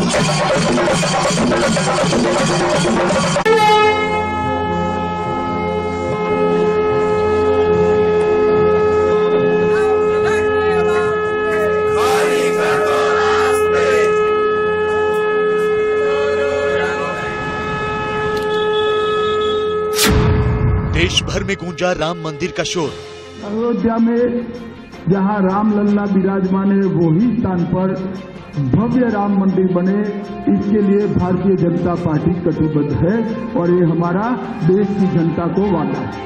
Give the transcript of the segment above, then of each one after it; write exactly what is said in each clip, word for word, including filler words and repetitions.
देश भर में गूंजा राम मंदिर का शोर। अयोध्या में जहां राम लल्ला विराजमान है, वही स्थान पर भव्य राम मंदिर बने, इसके लिए भारतीय जनता पार्टी कटिबद्ध है और ये हमारा देश की जनता को वादा है।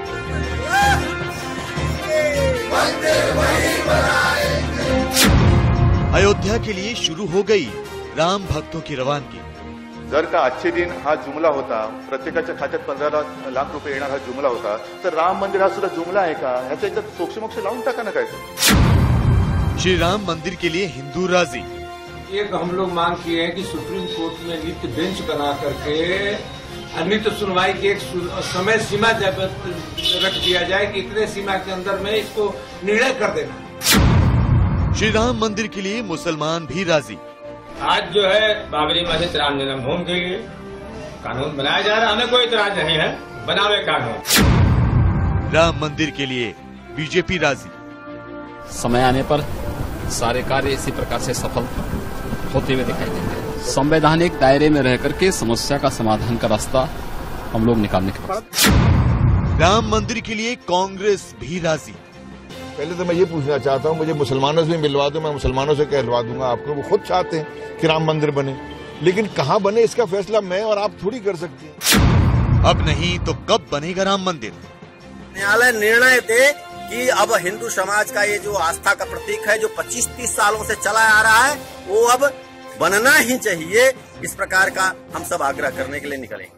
अयोध्या के लिए शुरू हो गई राम भक्तों की रवानगी। जर का आजचे दिन हा जुमला होता, प्रत्येकाच्या खात्यात पंधरा लाख रुपये येणार हा जुमला होता, तर राम मंदिर हा सुद्धा जुमला आहे का, ह्याचा एकदा सोक्षमोक्ष लावून टाका ना काय। श्री राम मंदिर के लिए हिंदू राजी। एक हम लोग मांग किए हैं कि सुप्रीम कोर्ट में नित्य बेंच बना करके नित्य सुनवाई की एक समय सीमा रख दिया जाए कि इतने सीमा के अंदर में इसको निर्णय कर देना। श्री राम मंदिर के लिए मुसलमान भी राजी। आज जो है बाबरी मस्जिद राम जन्मभूमि के लिए कानून बनाया जा रहा है, हमें कोई इतराज नहीं है, बनावे कानून। राम मंदिर के लिए बीजेपी राजी। समय आने पर सारे कार्य इसी प्रकार से सफल होते हुए दिखाई देते हैं। संवैधानिक दायरे में रह करके समस्या का समाधान का रास्ता हम लोग निकालने के बाद राम मंदिर के लिए कांग्रेस भी राजी। पहले तो मैं ये पूछना चाहता हूँ, मुझे मुसलमानों से मिलवा दो, मैं मुसलमानों से कहलवा दूंगा आपको। वो खुद चाहते हैं कि राम मंदिर बने, लेकिन कहाँ बने इसका फैसला मैं और आप थोड़ी कर सकते हैं। अब नहीं तो कब बनेगा राम मंदिर? न्यायालय निर्णय दे कि अब हिंदू समाज का ये जो आस्था का प्रतीक है, जो पच्चीस तीस सालों से चला आ रहा है, वो अब बनना ही चाहिए। इस प्रकार का हम सब आग्रह करने के लिए निकलेंगे।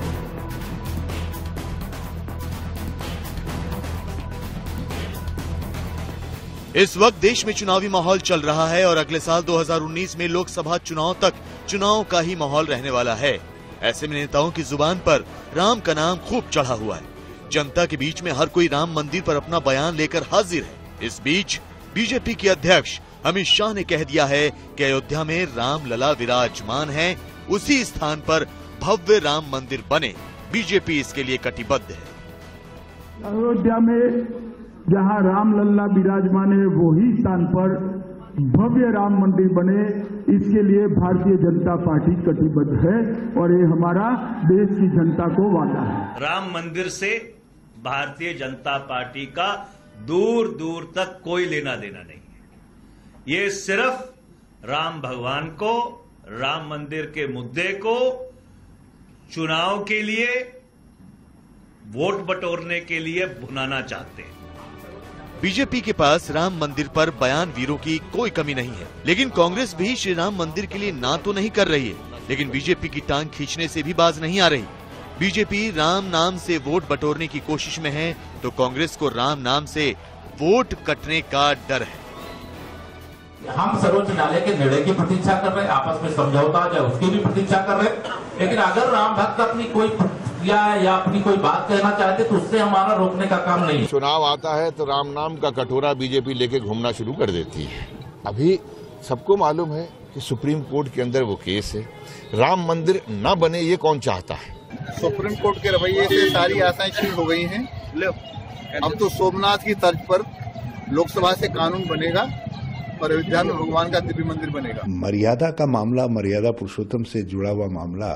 इस वक्त देश में चुनावी माहौल चल रहा है और अगले साल दो हज़ार उन्नीस में लोकसभा चुनाव तक चुनाव का ही माहौल रहने वाला है। ऐसे में नेताओं की जुबान पर राम का नाम खूब चढ़ा हुआ है। जनता के बीच में हर कोई राम मंदिर पर अपना बयान लेकर हाजिर है। इस बीच बीजेपी के अध्यक्ष अमित शाह ने कह दिया है कि अयोध्या में राम लला विराजमान है, उसी स्थान पर भव्य राम मंदिर बने। बीजेपी इसके लिए कटिबद्ध है। अयोध्या में जहां राम लल्ला विराजमान है, वही स्थान पर भव्य राम मंदिर बने, इसके लिए भारतीय जनता पार्टी कटिबद्ध है और ये हमारा देश की जनता को वादा है। राम मंदिर से भारतीय जनता पार्टी का दूर दूर तक कोई लेना देना नहीं है। ये सिर्फ राम भगवान को, राम मंदिर के मुद्दे को चुनाव के लिए, वोट बटोरने के लिए भुनाना चाहते हैं। बीजेपी के पास राम मंदिर पर बयान वीरों की कोई कमी नहीं है, लेकिन कांग्रेस भी श्री राम मंदिर के लिए ना तो नहीं कर रही है, लेकिन बीजेपी की टांग खींचने से भी बाज नहीं आ रही। बीजेपी राम नाम से वोट बटोरने की कोशिश में है, तो कांग्रेस को राम नाम से वोट कटने का डर है। हम सर्वोच्च न्यायालय के निर्णय की प्रतीक्षा कर रहे हैं, आपस में समझौता हो जाए उसकी भी प्रतीक्षा कर रहे हैं, लेकिन अगर राम भक्त अपनी कोई या, या अपनी कोई बात कहना चाहते तो उससे हमारा रोकने का काम नहीं। चुनाव आता है तो राम नाम का कटोरा बीजेपी लेके घूमना शुरू कर देती है। अभी सबको मालूम है कि सुप्रीम कोर्ट के अंदर वो केस है, राम मंदिर न बने ये कौन चाहता है। सुप्रीम कोर्ट के रवैये से सारी आशाएं क्षीण हो गई हैं। अब तो सोमनाथ की तर्ज पर लोकसभा से कानून बनेगा और अयोध्या में भगवान का दिव्य मंदिर बनेगा। मर्यादा का मामला, मर्यादा पुरुषोत्तम से जुड़ा हुआ मामला,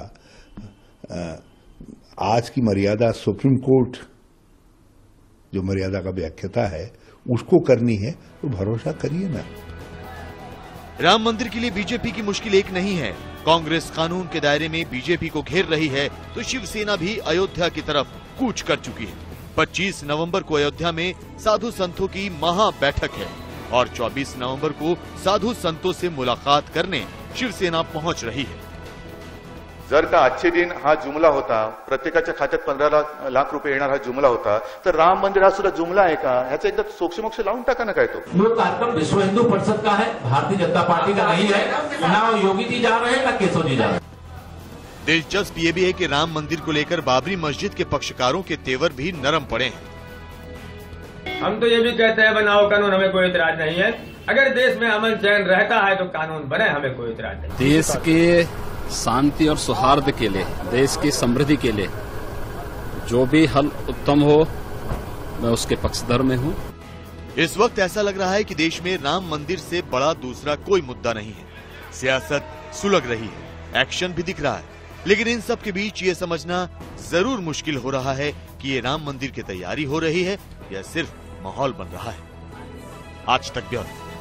आज की मर्यादा सुप्रीम कोर्ट जो मर्यादा का व्याख्याता है उसको करनी है, तो भरोसा करिए ना। राम मंदिर के लिए बीजेपी की मुश्किल एक नहीं है। कांग्रेस कानून के दायरे में बीजेपी को घेर रही है, तो शिवसेना भी अयोध्या की तरफ कूच कर चुकी है। पच्चीस नवंबर को अयोध्या में साधु संतों की महा बैठक है और चौबीस नवंबर को साधु संतों से मुलाकात करने शिवसेना पहुंच रही है। जर का आजचे दिन हा जुमला होता, प्रत्येकाच्या खात्यात पंधरा लाख रुपये येणार हा जुमला होता, तर राम मंदिर हा सुद्धा जुमला आहे का, ह्याचा एकदा सोक्षमोक्ष लावून टाका ना काय। तो ये कार्यक्रम विश्व हिंदू परिषद का है, भारतीय जनता पार्टी का नहीं है। ना योगी जी जा रहे हैं, ना केशव जी जा रहे हैं। दिलचस्प ये भी है कि राम मंदिर को लेकर बाबरी मस्जिद के पक्षकारों के तेवर भी नरम पड़े हैं। हम तो ये भी कहते हैं बनाओ कानून, हमें कोई इतराज नहीं है, अगर देश में अमन चैन रहता है तो कानून बने, हमें कोई इतराज नहीं। देश के शांति और सौहार्द के लिए, देश की समृद्धि के लिए जो भी हल उत्तम हो, मैं उसके पक्षधर में हूँ। इस वक्त ऐसा लग रहा है कि देश में राम मंदिर से बड़ा दूसरा कोई मुद्दा नहीं है। सियासत सुलग रही है, एक्शन भी दिख रहा है, लेकिन इन सब के बीच ये समझना जरूर मुश्किल हो रहा है कि ये राम मंदिर की तैयारी हो रही है या सिर्फ माहौल बन रहा है। आज तक ब्यूरो।